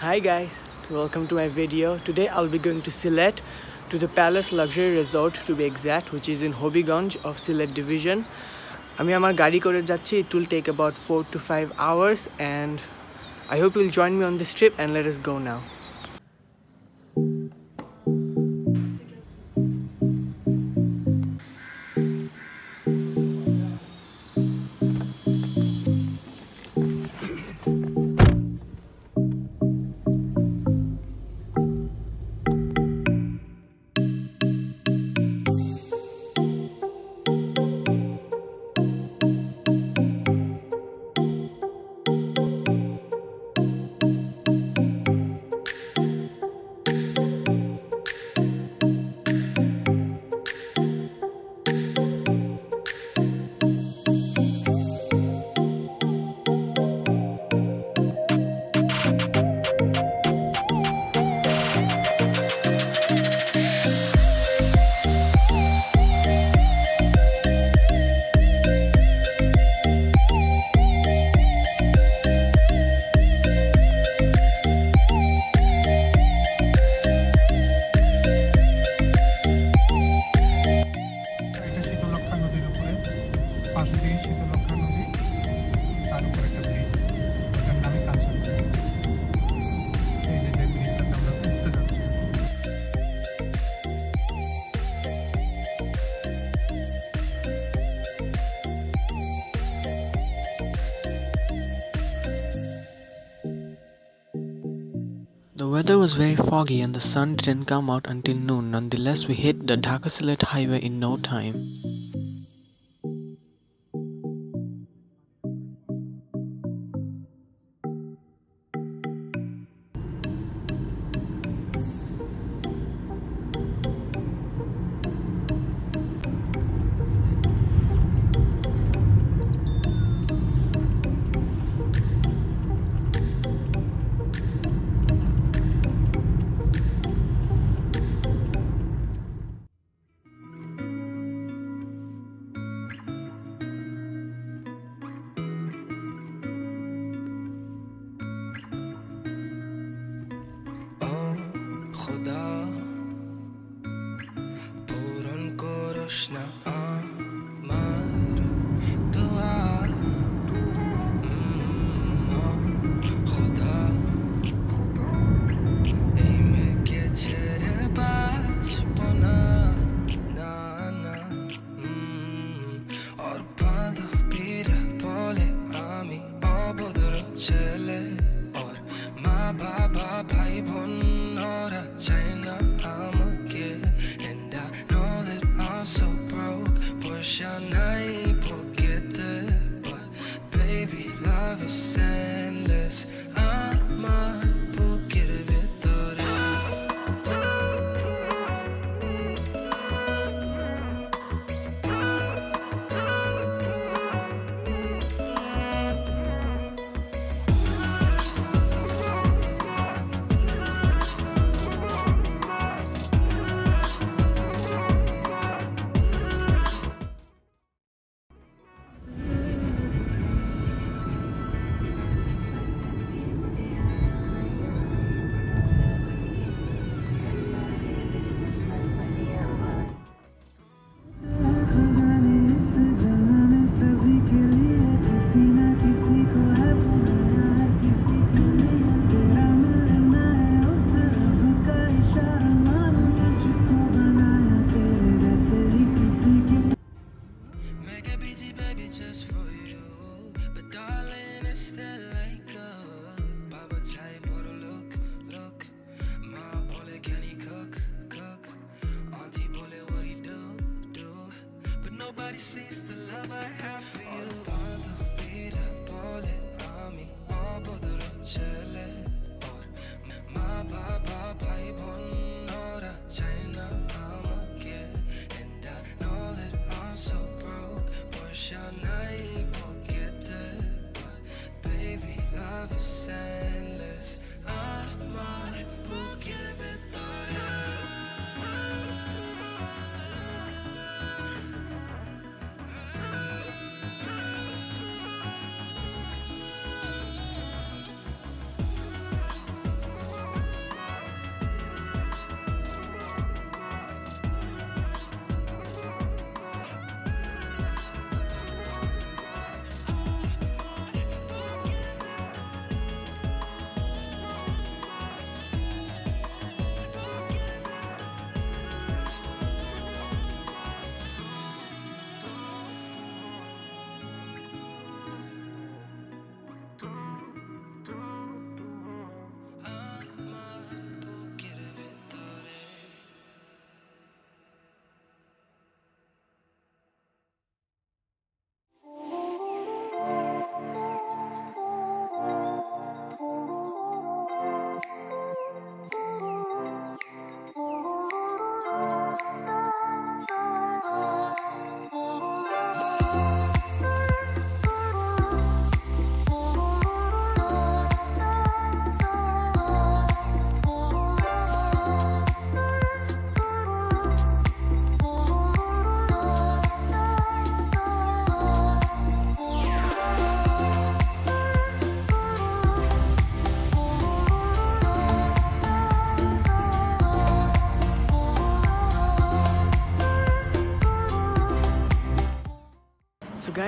Hi guys, welcome to my video. Today I'll be going to Sylhet to the Palace Luxury Resort to be exact, which is in Habiganj of Sylhet division. আমি আমার গাড়ি করে যাচ্ছি. It will take about 4 to 5 hours and I hope you'll join me on this trip and let us go now. The weather was very foggy and the sun didn't come out until noon. Nonetheless, we hit the Dhaka-Sylhet highway in no time. खुदा पूरन को रोशना आमार दुआ खुदा এই মেঘে ছেড়ে বাঁচবো না না না और বাঁধা পীড়া বলে আমি অবদর ছেলে और মা বাবা ভাই বোন China, I'm a kid, and I know that I'm so broke. Wish I never forget it, but baby, love is endless. I'm a forget it. Just for you, but darling, it still ain't good. Baba chai bottle look. Ma bole can he cook? Auntie bole what he do? But nobody sees the love I have for you. Tanta pira bole ami abodar chale, or ma baba bhai bon ora China I'm a kid, and I know that I'm so broke. Wish I never forget it, but baby, love is endless. I might forgive it,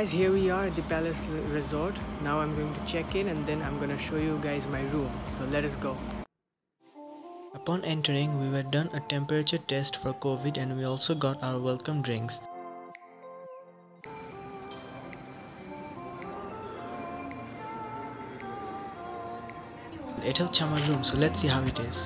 guys, here we are at the Palace Resort. Now I'm going to check in and then I'm going to show you guys my room. So let us go. Upon entering, we were done a temperature test for COVID and we also got our welcome drinks. Etel Chama room, so let's see how it is.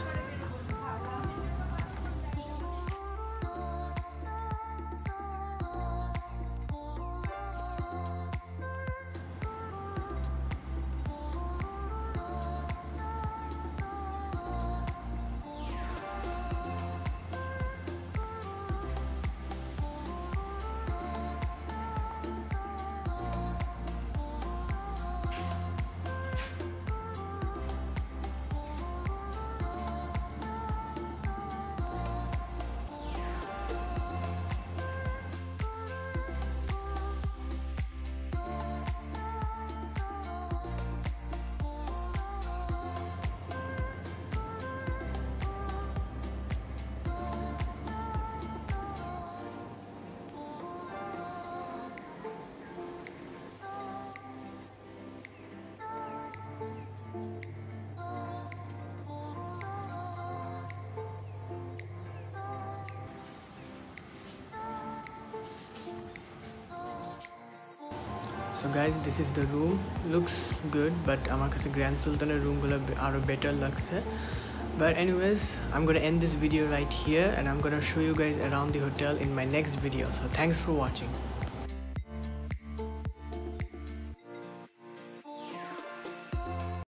So guys, this is the room. Looks good, but আমার কাছে Grand Sultan roomগুলো আরো better লাগছে. But anyways, I'm gonna end this video right here and I'm gonna show you guys around the hotel in my next video. So thanks for watching.